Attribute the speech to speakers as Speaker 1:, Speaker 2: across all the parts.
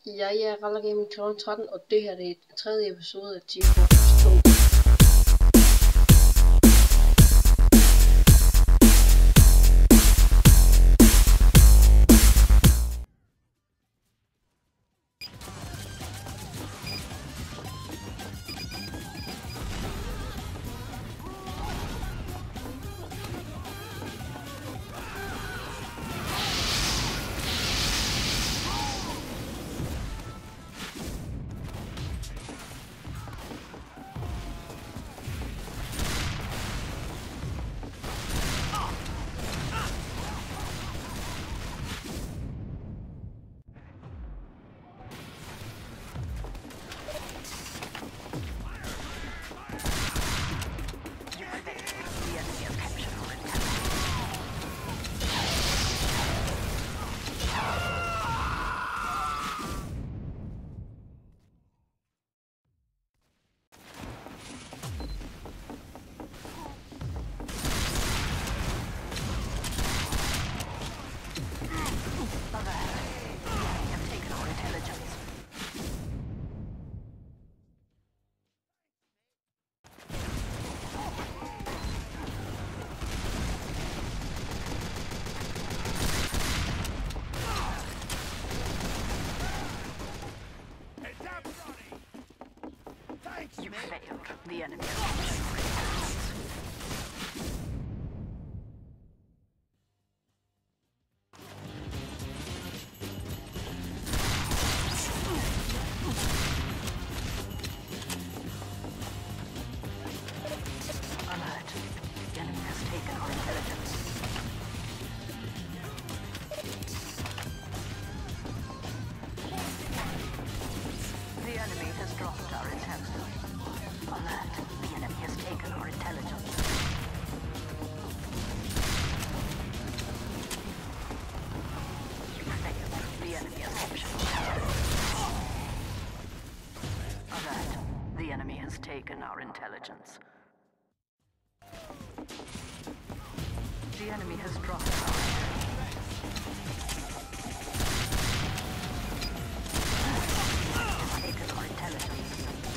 Speaker 1: Jeg er Raller Gaming 13, og det her det er den tredje episode af Team Fortress 2.
Speaker 2: You failed. The enemy has alert. The enemy has taken our intelligence. The enemy has dropped our intelligence. Alert. The enemy has taken our intelligence. You failed. The enemy has captured our Alert. The enemy has taken our intelligence. The enemy has dropped our taken our intelligence.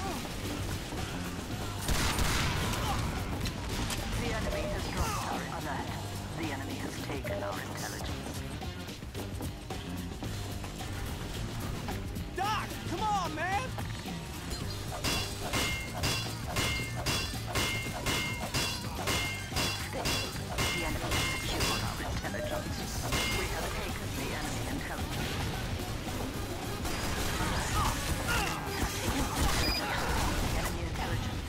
Speaker 2: The enemy has dropped our alert. The enemy has taken our intelligence.
Speaker 3: Doc, come on, man!
Speaker 2: The enemy has secured our intelligence. We have taken the enemy intelligence. Enemy intelligence.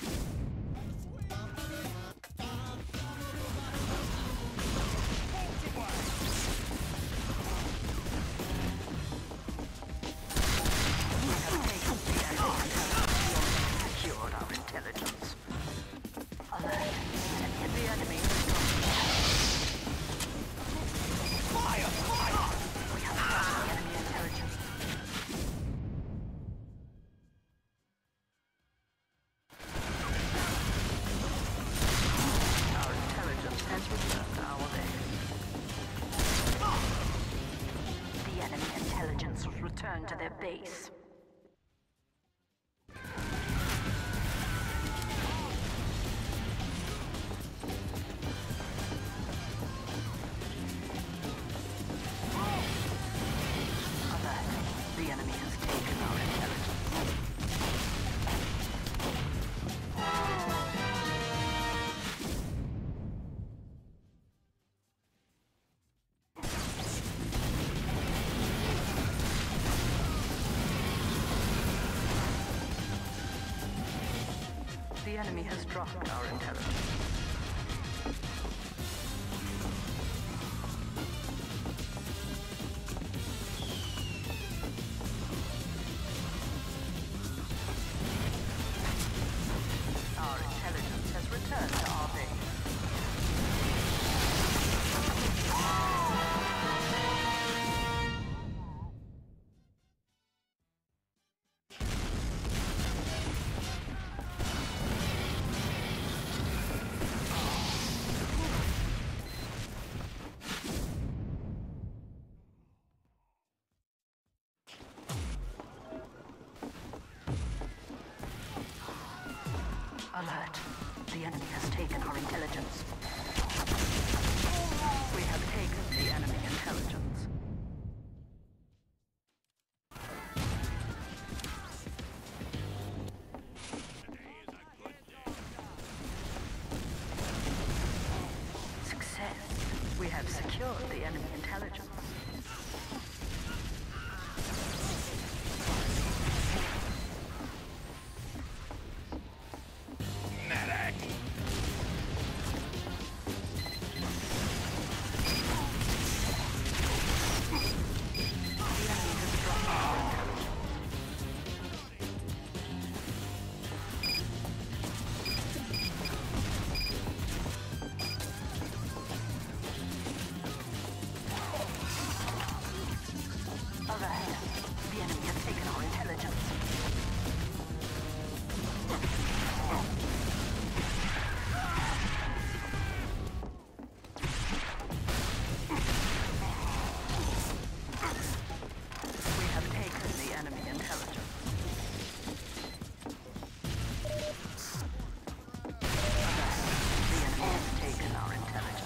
Speaker 2: Secured our intelligence. Alert. The enemy has
Speaker 3: Fire! Fire!
Speaker 2: We have lost the enemy intelligence. Our intelligence has returned our base. The enemy intelligence was returned to their base. The enemy has taken our intelligence. The enemy has dropped our intelligence. Our intelligence has returned to our base. Alert. The enemy has taken our intelligence. We have taken the enemy intelligence. Success. We have secured the enemy intelligence. The enemy has taken our intelligence. We have taken the enemy intelligence. The enemy has taken our intelligence.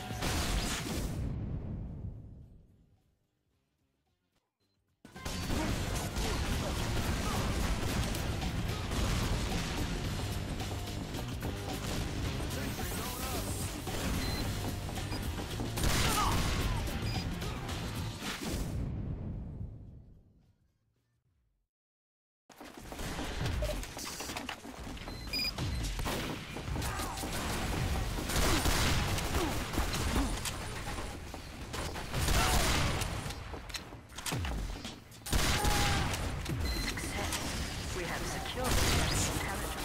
Speaker 2: We have secured the enemy intelligence.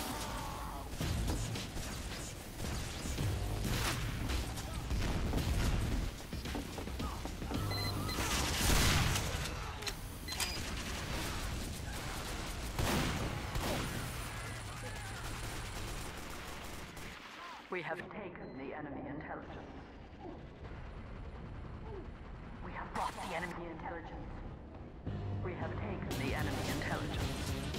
Speaker 2: We have taken the enemy intelligence. We have brought the enemy intelligence. We have taken the enemy intelligence.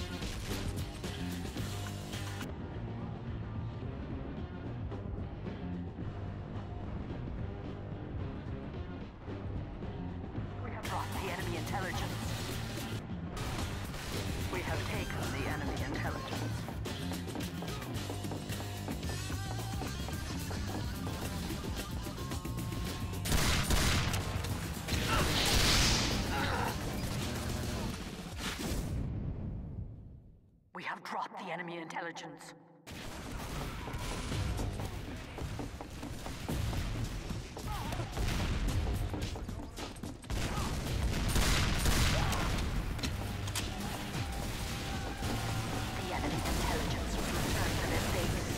Speaker 2: We have brought the enemy intelligence. We have taken the enemy intelligence. We have dropped the enemy intelligence. The enemy intelligence will return to their base.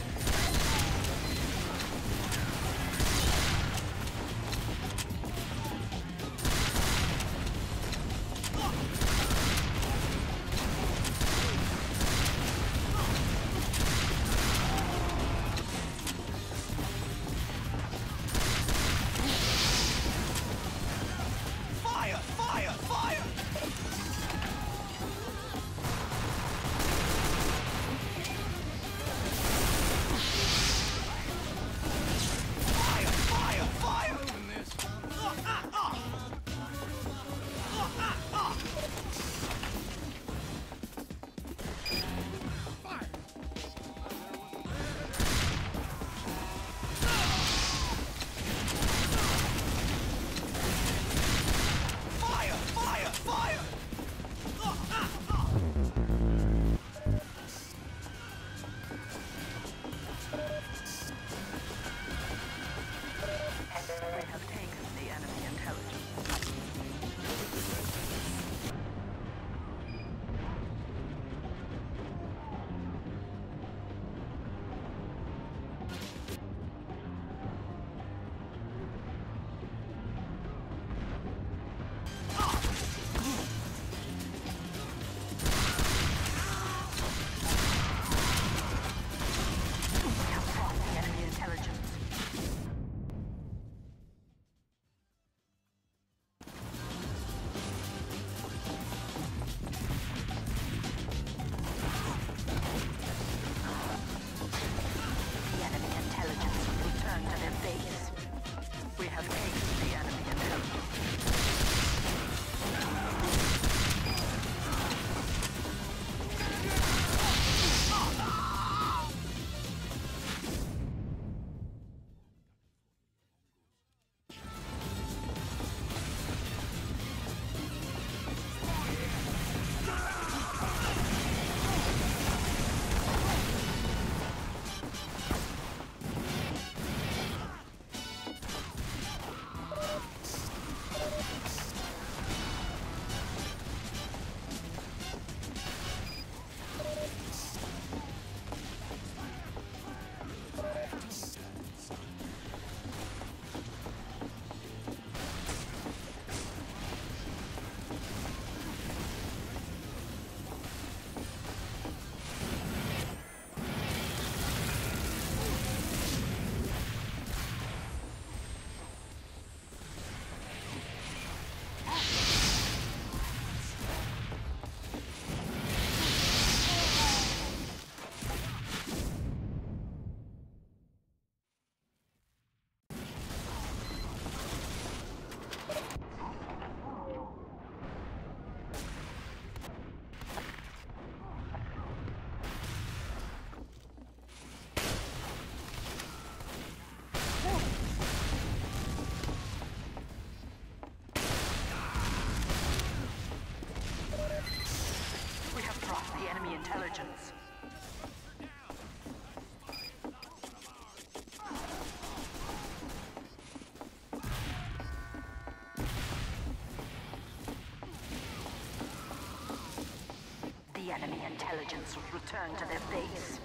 Speaker 2: enemy intelligence. The enemy intelligence will return to their base.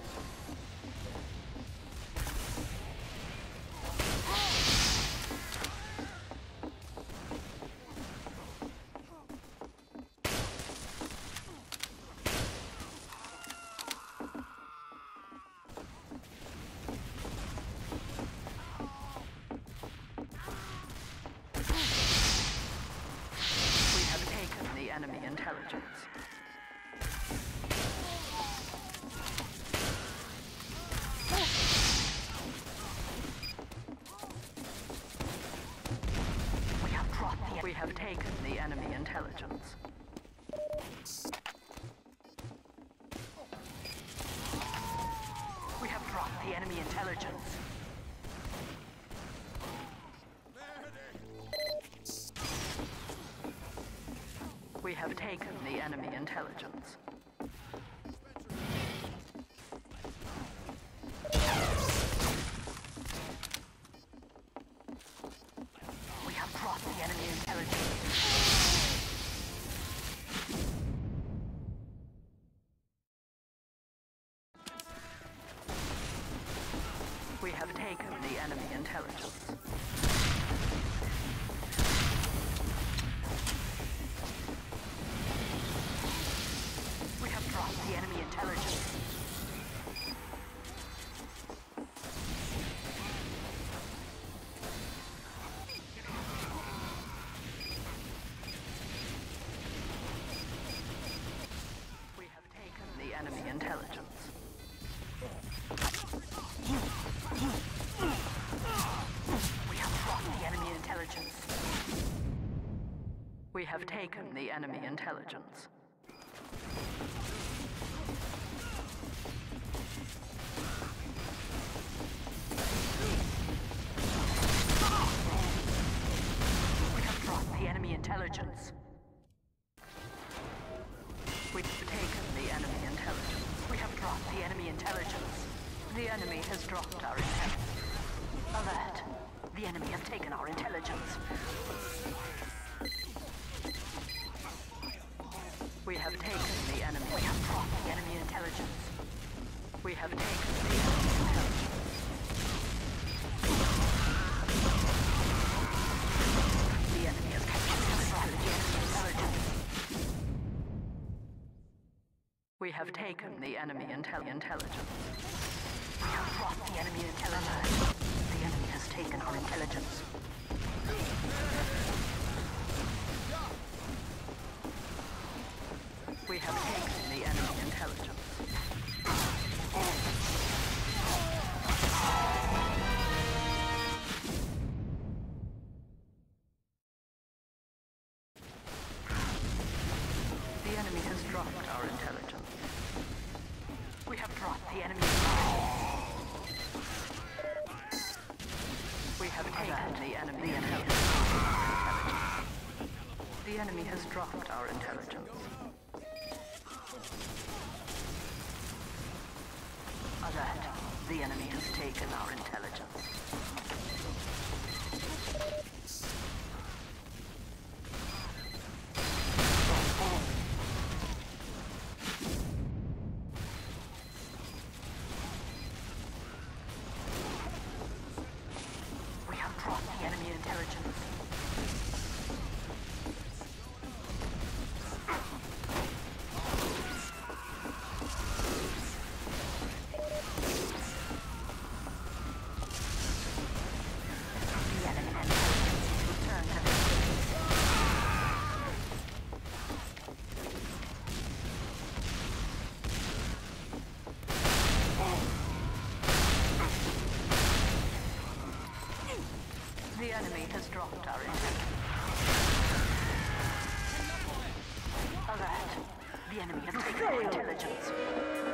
Speaker 2: We have taken the enemy intelligence. We have taken the enemy intelligence. We have dropped the enemy intelligence. We have taken the enemy intelligence. We have dropped the enemy intelligence. We have taken the enemy intelligence. We have dropped the enemy intelligence. We have taken the enemy intelligence. We have dropped the enemy intelligence. We have taken the enemy intelligence. We have dropped the enemy intelligence. We've taken the enemy intelligence. We have dropped the enemy intelligence. The enemy has dropped our intelligence. Alert. The enemy have taken our intelligence. We have taken the enemy. We have dropped the enemy intelligence. We have taken the enemy intelligence. The enemy has captured the enemy intelligence. We have taken the enemy intelligence. We have dropped the enemy intelligence. The enemy has taken our intelligence. We have taken the enemy intelligence. The enemy has dropped our intelligence. We have dropped the enemy intelligence. We have taken the enemy intelligence. The enemy has dropped our intelligence. Alert. The enemy has taken our intelligence. We have dropped the enemy intelligence. The enemy has dropped our intelligence. Alert. The enemy has taken our intelligence.